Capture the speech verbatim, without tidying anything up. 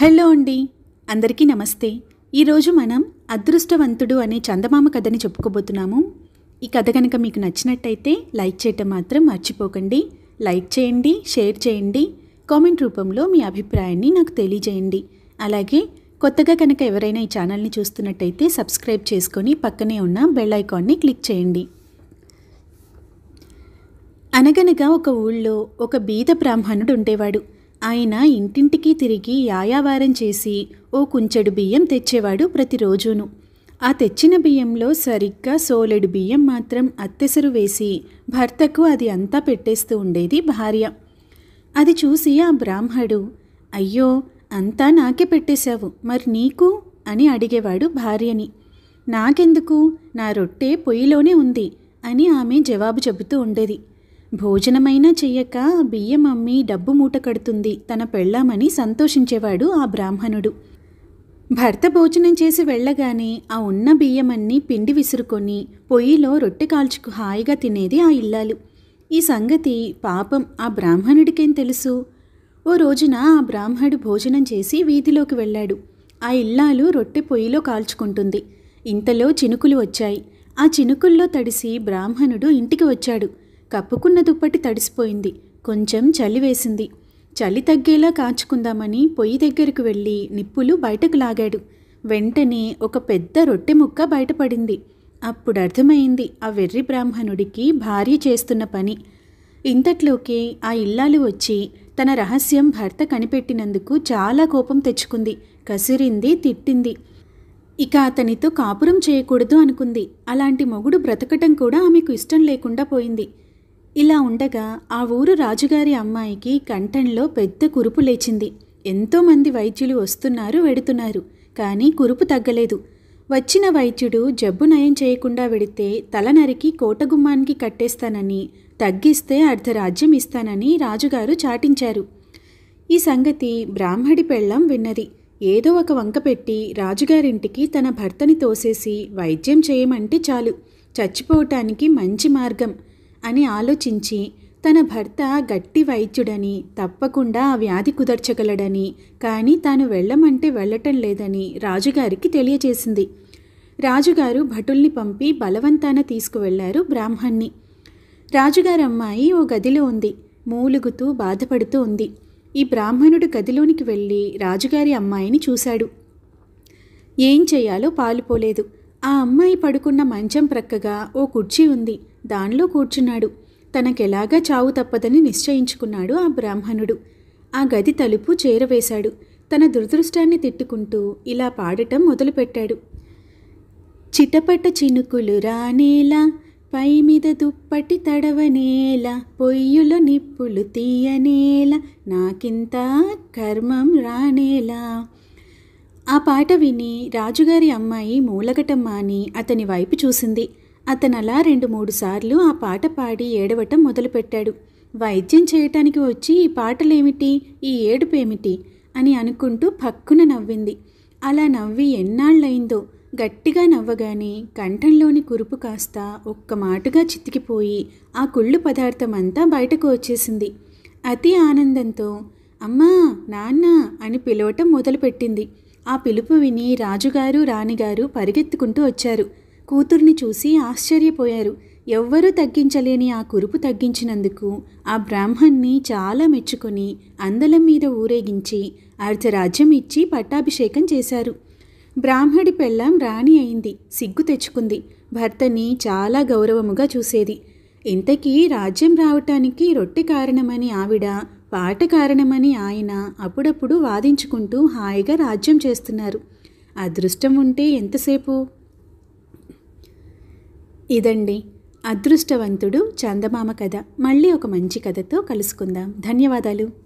Hello అండి, అందరికీ నమస్తే. ఈరోజు మనం అదృష్టవంతుడు అనే చందమామ కథని చెప్పుకోబోతున్నాము. ఈ కథ కనుక మీకు నచ్చినట్టయితే లైక్ చేయటం మాత్రం మర్చిపోకండి. లైక్ చేయండి, షేర్ చేయండి, కామెంట్ రూపంలో మీ అభిప్రాయాన్ని నాకు తెలియజేయండి. అలాగే కొత్తగా కనుక ఎవరైనా ఈ ఛానల్ని చూస్తున్నట్టయితే సబ్స్క్రైబ్ చేసుకొని పక్కనే ఉన్న బెల్ ఐకాన్ని క్లిక్ చేయండి. అనగనగా ఒక ఊళ్ళో ఒక బీద బ్రాహ్మణుడు ఉండేవాడు. ఆయన ఇంటింటికి తిరిగి యాయావారం చేసి ఓ కుంచెడు బియ్యం తెచ్చేవాడు ప్రతిరోజును. ఆ తెచ్చిన బియ్యంలో సరిగ్గా సోలెడు బియ్యం మాత్రం అత్తెసరు వేసి భర్తకు అది అంతా పెట్టేస్తూ ఉండేది భార్య. అది చూసి ఆ బ్రాహ్మడు, అయ్యో, అంతా నాకే పెట్టేశావు, మరి నీకు అని అడిగేవాడు భార్యని. నాకెందుకు, నా రొట్టె పొయ్యిలోనే ఉంది అని ఆమె జవాబు చెబుతూ ఉండేది. భోజనమైనా చెయ్యక బియ్యం అమ్మి డబ్బు మూట కడుతుంది తన పెళ్ళామని సంతోషించేవాడు ఆ బ్రాహ్మణుడు. భర్త భోజనం చేసి వెళ్ళగానే ఆ ఉన్న బియ్యమన్నీ పిండి విసురుకొని పొయ్యిలో రొట్టె కాల్చుకు హాయిగా తినేది ఆ ఇల్లాలు. ఈ సంగతి పాపం ఆ బ్రాహ్మణుడికేం తెలుసు? ఓ రోజున ఆ బ్రాహ్మడు భోజనం చేసి వీధిలోకి వెళ్ళాడు. ఆ ఇల్లాలు రొట్టె పొయ్యిలో కాల్చుకుంటుంది. ఇంతలో చినుకులు వచ్చాయి. ఆ చినుకుల్లో తడిసి బ్రాహ్మణుడు ఇంటికి వచ్చాడు. కప్పుకున్న దుప్పటి తడిసిపోయింది. కొంచెం చలి వేసింది. చలి తగ్గేలా కాచుకుందామని పొయ్యి దగ్గరకు వెళ్ళి నిప్పులు బయటకు లాగాడు. వెంటనే ఒక పెద్ద రొట్టె ముక్క బయటపడింది. అప్పుడు అర్థమైంది ఆ వెర్రి బ్రాహ్మణుడికి భార్య చేస్తున్న పని. ఇంతట్లోకే ఆ ఇల్లాలు వచ్చి తన రహస్యం భర్త కనిపెట్టినందుకు చాలా కోపం తెచ్చుకుంది. కసిరింది, తిట్టింది. ఇక అతనితో కాపురం చేయకూడదు అనుకుంది. అలాంటి మొగుడు బ్రతకటం కూడా ఆమెకు ఇష్టం లేకుండా పోయింది. ఇలా ఉండగా ఆ ఊరు రాజుగారి అమ్మాయికి కంఠంలో పెద్ద కురుపు లేచింది. ఎంతోమంది వైద్యులు వస్తున్నారు, వెడుతున్నారు, కానీ కురుపు తగ్గలేదు. వచ్చిన వైద్యుడు జబ్బు నయం చేయకుండా వెడితే తల నరికి కోటగుమ్మానికి కట్టేస్తానని, తగ్గిస్తే అర్ధరాజ్యం ఇస్తానని రాజుగారు చాటించారు. ఈ సంగతి బ్రాహ్మడి పెళ్ళం విన్నది. ఏదో ఒక వంక పెట్టి రాజుగారింటికి తన భర్తని తోసేసి వైద్యం చేయమంటే చాలు, చచ్చిపోవటానికి మంచి మార్గం అని ఆలోచించి తన భర్త గట్టి వైద్యుడని, తప్పకుండా ఆ వ్యాధి కుదర్చగలడని, కానీ తాను వెళ్ళమంటే వెళ్ళటం లేదని రాజుగారికి తెలియచేసింది. రాజుగారు భటుల్ని పంపి బలవంతాన తీసుకువెళ్లారు బ్రాహ్మణ్ణి. రాజుగారి అమ్మాయి ఓ గదిలో ఉంది. మూలుగుతూ బాధపడుతూ ఉంది. ఈ బ్రాహ్మణుడు గదిలోనికి వెళ్ళి రాజుగారి అమ్మాయిని చూశాడు. ఏం చెయ్యాలో పాలుపోలేదు. ఆ అమ్మాయి పడుకున్న మంచం ప్రక్కగా ఓ కుర్చీ ఉంది. దానిలో కూర్చున్నాడు. తనకెలాగా చావు తప్పదని నిశ్చయించుకున్నాడు ఆ బ్రాహ్మణుడు. ఆ గది తలుపు చేరవేశాడు. తన దురదృష్టాన్ని తిట్టుకుంటూ ఇలా పాడటం మొదలుపెట్టాడు. చిటపట చినుకులు రానేలా, పై మీద దుప్పటి తడవనేల, పొయ్యులో నిప్పులు తీయనేల, నాకింత కర్మం రానేలా. ఆ పాట విని రాజుగారి అమ్మాయి మూలగటం మాని అతని వైపు చూసింది. అతనలా రెండు మూడు సార్లు ఆ పాట పాడి ఏడవటం మొదలుపెట్టాడు. వైద్యం చేయటానికి వచ్చి ఈ పాటలేమిటి, ఈ ఏడుపేమిటి అని అనుకుంటూ పక్కున నవ్వింది. అలా నవ్వి ఎన్నాళ్ళయిందో. గట్టిగా నవ్వగానే కంఠంలోని కురుపు కాస్త ఒక్క మాటుగా చితికిపోయి ఆ కుళ్ళు పదార్థం అంతా బయటకు వచ్చేసింది. అతి ఆనందంతో అమ్మా, నాన్న అని పిలవటం మొదలుపెట్టింది. ఆ పిలుపు విని రాజుగారు, రాణిగారు పరిగెత్తుకుంటూ వచ్చారు. కూతుర్ని చూసి ఆశ్చర్యపోయారు. ఎవ్వరూ తగ్గించలేని ఆ కురుపు తగ్గించినందుకు ఆ బ్రాహ్మణ్ణి చాలా మెచ్చుకొని అందలం మీద ఊరేగించి అర్ధరాజ్యం ఇచ్చి పట్టాభిషేకం చేశారు. బ్రాహ్మడి పెళ్ళాం రాణి అయింది. సిగ్గు తెచ్చుకుంది. భర్తని చాలా గౌరవముగా చూసేది. ఇంతకీ రాజ్యం రావటానికి రొట్టె కారణమని ఆవిడ, పాట కారణమని ఆయన అప్పుడప్పుడు వాదించుకుంటూ హాయిగా రాజ్యం చేస్తున్నారు. అదృష్టం ఉంటే ఎంతసేపు. ఇదండి అదృష్టవంతుడు చందమామ కథ. మళ్ళీ ఒక మంచి కథతో కలుసుకుందాం. ధన్యవాదాలు.